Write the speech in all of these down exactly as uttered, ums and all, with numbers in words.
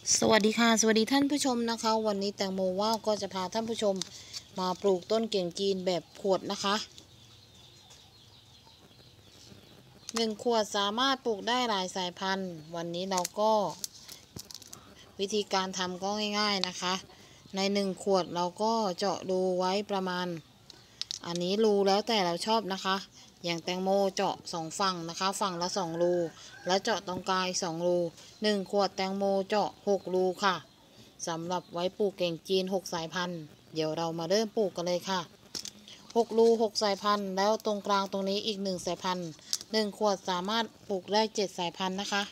สวัสดีค่ะสวัสดีท่านผู้ชมนะคะวันนี้แตงโมว่าก็จะพาท่านผู้ชมมาปลูกต้นเก่งจีนแบบขวดนะคะหนึ่งขวดสามารถปลูกได้หลายสายพันธุ์วันนี้เราก็วิธีการทำก็ง่ายๆนะคะในหนึ่งขวดเราก็เจาะรูไว้ประมาณอันนี้รูแล้วแต่เราชอบนะคะอย่างแตงโมเจาะสองฝั่งนะคะฝั่งละสองรูและเจาะตรงกลางสองรูหนึ่งขวดแตงโมเจาะหกรูค่ะสำหรับไว้ปลูกเก่งจีนหกสายพันธุ์เดี๋ยวเรามาเริ่มปลูกกันเลยค่ะหกรูหกสายพันธุ์แล้วตรงกลางตรงนี้อีกหนึ่งสายพันธุ์หนึ่งขวดสามารถปลูกได้เจ็ดสายพันธุ์นะคะ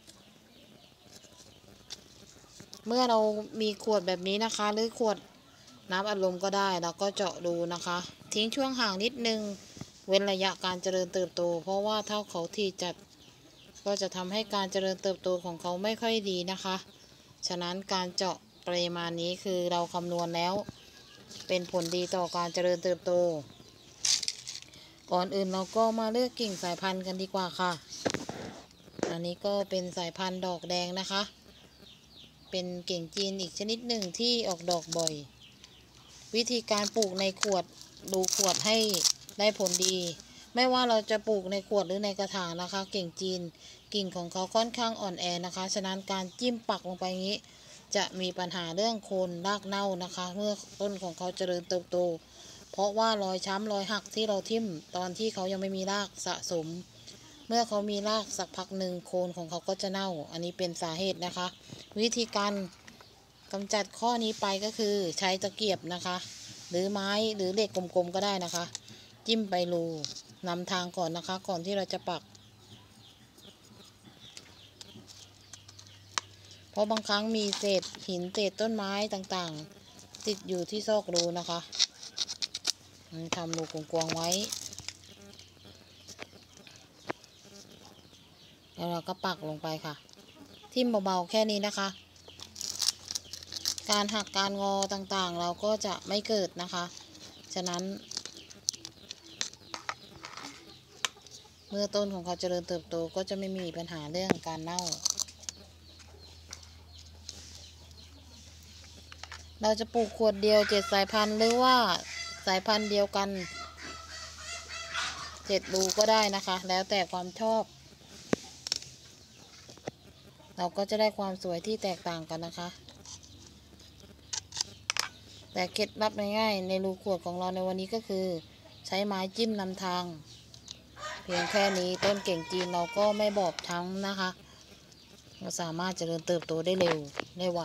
เมื่อเรามีขวดแบบนี้นะคะหรือขวดน้ำอัดลมก็ได้เราก็เจาะรูนะคะทิ้งช่วงห่างนิดนึงเว้นระยะการเจริญเติบโตเพราะว่าถ้าเขาที่จัดก็จะทำให้การเจริญเติบโตของเขาไม่ค่อยดีนะคะฉะนั้นการเจาะปริมาณนี้คือเราคำนวณแล้วเป็นผลดีต่อการเจริญเติบโตก่อนอื่นเราก็มาเลือกกิ่งสายพันธุ์กันดีกว่าค่ะอันนี้ก็เป็นสายพันธุ์ดอกแดงนะคะเป็นเก่งจีนอีกชนิดหนึ่งที่ออกดอกบ่อยวิธีการปลูกในขวดดูขวดให้ได้ผลดีไม่ว่าเราจะปลูกในขวดหรือในกระถางนะคะเก่งจีนกิ่งของเขาค่อนข้างอ่อนแอนะคะฉะนั้นการจิ้มปักลงไปงี้จะมีปัญหาเรื่องโคนรากเน่านะคะเมื่อต้นของเขาเจริญเติบโตเพราะว่ารอยช้ำรอยหักที่เราทิ่มตอนที่เขายังไม่มีรากสะสมเมื่อเขามีรากสักพักหนึ่งโคนของเขาก็จะเน่าอันนี้เป็นสาเหตุนะคะวิธีการกำจัดข้อนี้ไปก็คือใช้ตะเกียบนะคะหรือไม้หรือเหล็กกลมๆก็ได้นะคะจิ้มไปรูนำทางก่อนนะคะก่อนที่เราจะปักเพราะบางครั้งมีเศษหินเศษต้นไม้ต่างๆติดอยู่ที่ซอกรูนะคะทำรูกวางๆไว้แล้วเราก็ปักลงไปค่ะทิ่มเบาๆแค่นี้นะคะการหักการงอต่างๆเราก็จะไม่เกิดนะคะฉะนั้นเมื่อต้นของเขาเจริญเติบโตก็จะไม่มีปัญหาเรื่องการเน่าเราจะปลูกขวดเดียวเจ็ดสายพันธุ์หรือว่าสายพันธุ์เดียวกันเจ็ดรูก็ได้นะคะแล้วแต่ความชอบเราก็จะได้ความสวยที่แตกต่างกันนะคะแต่เคล็ดลับง่ายๆในรูขวดของเราในวันนี้ก็คือใช้ไม้จิ้มนำทางเพียงแค่นี้ต้นเก่งจีนเราก็ไม่บอบช้ำนะคะเราสามารถเจริญเติบโตได้เร็วได้ไว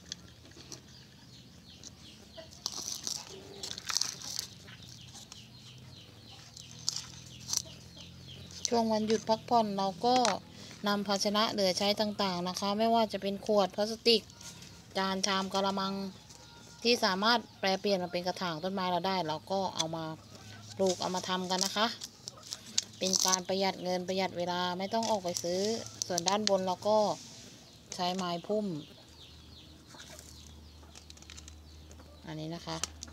ช่วงวันหยุดพักผ่อนเราก็นำภาชนะเหลือใช้ต่างๆนะคะไม่ว่าจะเป็นขวดพลาสติกจานชามกระมังที่สามารถแปลเปลี่ยนมาเป็นกระถางต้นไม้เราได้เราก็เอามาปลูกเอามาทำกันนะคะเป็นการประหยัดเงินประหยัดเวลาไม่ต้องออกไปซื้อส่วนด้านบนเราก็ใช้ไม้พุ่มอันนี้นะคะ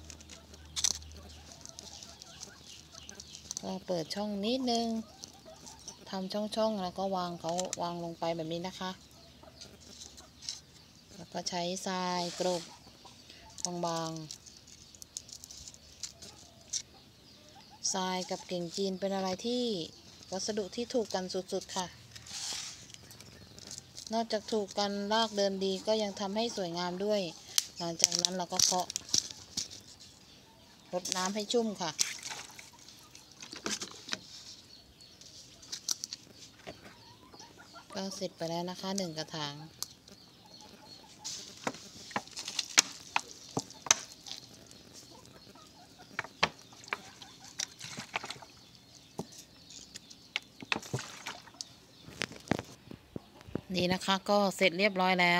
ก็เปิดช่องนิดนึงทำช่องๆแล้วก็วางเขาวางลงไปแบบนี้นะคะแล้วก็ใช้ทรายกรบบางๆทรายกับเก่งจีนเป็นอะไรที่วัสดุที่ถูกกันสุดๆค่ะนอกจากถูกกันรากเดินดีก็ยังทำให้สวยงามด้วยหลังจากนั้นเราก็เคาะรดน้ำให้ชุ่มค่ะก็เสร็จไปแล้วนะคะหนึ่งกระถางนี่นะคะก็เสร็จเรียบร้อยแล้ว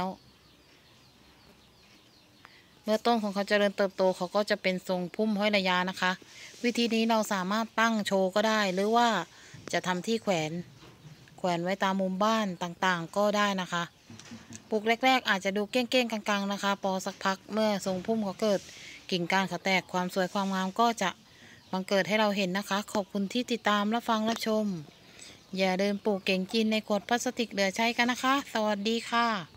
เมื่อต้นของเขาเจริญเติบโตเขาก็จะเป็นทรงพุ่มห้อยระยะนะคะวิธีนี้เราสามารถตั้งโชว์ก็ได้หรือว่าจะทำที่แขวนแขวนไว้ตามมุมบ้านต่างๆก็ได้นะคะปลูกแรกๆอาจจะดูเก้งๆกังๆนะคะพอสักพักเมื่อทรงพุ่มเขาเกิดกิ่งก้านเขาแตกความสวยความงามก็จะบังเกิดให้เราเห็นนะคะขอบคุณที่ติดตามรับฟังรับชมอย่าลืมปลูกเก่งจีนในขวดพลาสติกเหลือใช้กันนะคะสวัสดีค่ะ